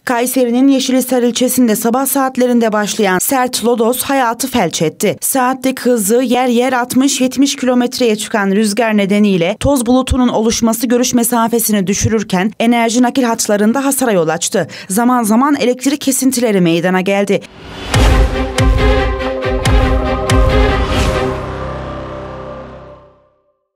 Kayseri'nin Yeşilisar ilçesinde sabah saatlerinde başlayan sert lodos hayatı felç etti. Saatlik hızı yer yer 60-70 kilometreye çıkan rüzgar nedeniyle toz bulutunun oluşması görüş mesafesini düşürürken enerji nakil hatlarında hasara yol açtı. Zaman zaman elektrik kesintileri meydana geldi.